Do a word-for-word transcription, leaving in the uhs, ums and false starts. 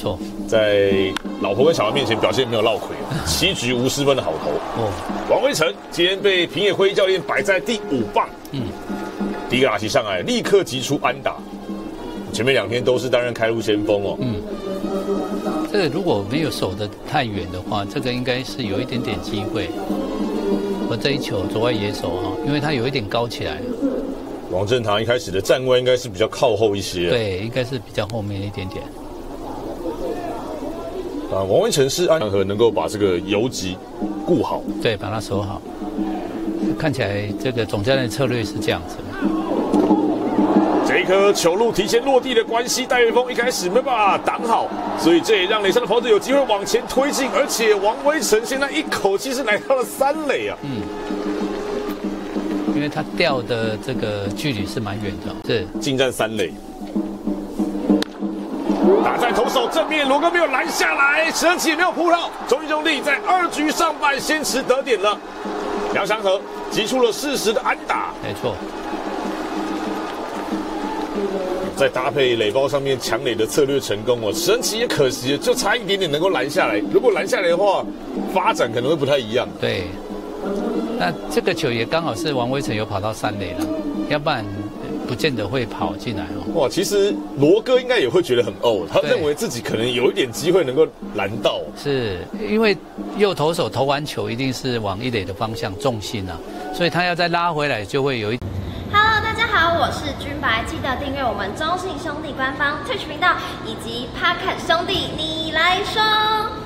错， 在老婆跟小孩面前表现没有落亏，七局无失分的好投。哦，王威成今天被平野辉教练摆在第五棒。嗯，第一个打席上来，立刻击出安打。前面两天都是担任开路先锋哦。嗯， 这个如果没有守得太远的话，这个应该是有一点点机会。而这一球左外野手哈，因为他有一点高起来。 王振堂一开始的站位应该是比较靠后一些。 对，应该是比较后面一点点。 啊，王威成是安和能够把这个游击顾好， 对，把它守好。看起来这个总教练策略是这样子。 这一颗球路提前落地的关系，戴月峰一开始没办法挡好，所以这也让垒上的跑者有机会往前推进，而且王威成现在一口气是来到了三垒啊。嗯， 因为他掉的这个距离是蛮远的，是近战三垒。打在投手正面，罗哥没有拦下来，史恩奇也没有扑到，中信兄弟在二局上半先持得点了。梁祥和击出了适时的安打， 没错。 在搭配垒包上面抢垒的策略成功哦，史恩奇也可惜，就差一点点能够拦下来。如果拦下来的话，发展可能会不太一样。 对，那这个球也刚好是王威成有跑到三垒了，要不然不见得会跑进来哦。 哇，其实罗哥应该也会觉得很哦，他认为自己可能有一点机会能够拦到。 是因为右投手投完球一定是往一垒的方向重心啊，所以他要再拉回来就会有一。 Hello， 大家好，我是君白，记得订阅我们中信兄弟官方 Twitch 频道以及 Podcast 兄弟你来说。